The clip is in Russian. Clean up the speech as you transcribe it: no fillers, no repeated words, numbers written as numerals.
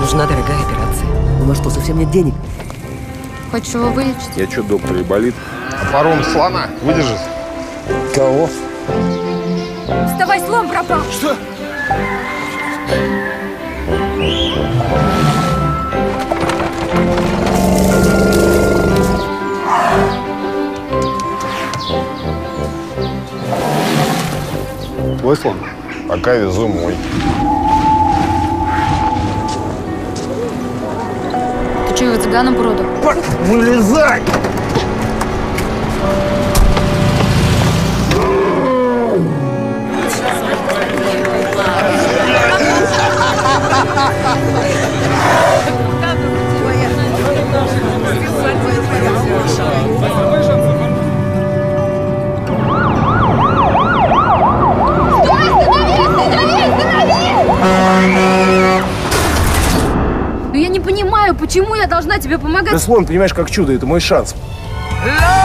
нужна дорогая операция. У нас что, совсем нет денег? Хочешь его вылечить? Я что, доктор, и болит? А паром слона выдержит? Кого? Вставай, слон пропал! Что? Твой слон? Пока везу мой. Ты что, его цыганом продал? Вылезай! Ну я не понимаю, почему я должна тебе помогать? Да слон, понимаешь, как чудо, это мой шанс. Love